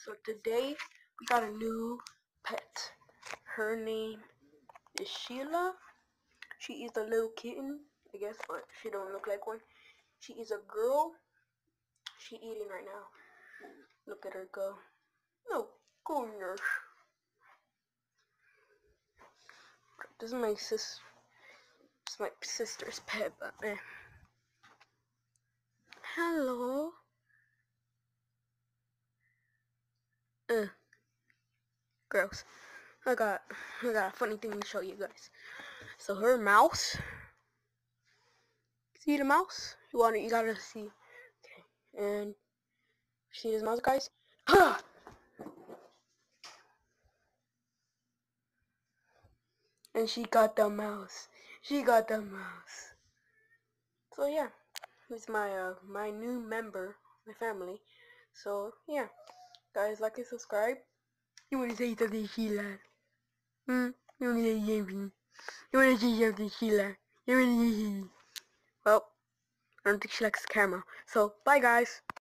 So today we got a new pet. Her name is Sheila. She is a little kitten, I guess, but she don't look like one. She is a girl. She eating right now. Look at her go. No, goodness. This is my sis. It's my sister's pet, but Hello. Gross. I got a funny thing to show you guys. So her mouse. See the mouse? You gotta see. Okay. And see this mouse, guys? And she got the mouse. She got the mouse. So yeah, he's my new member, my family. So yeah, guys, like and subscribe. You wanna say something, Sheila? You wanna say something? You wanna say something, Sheila? You wanna say something? Well, I don't think she likes the camera. So bye, guys.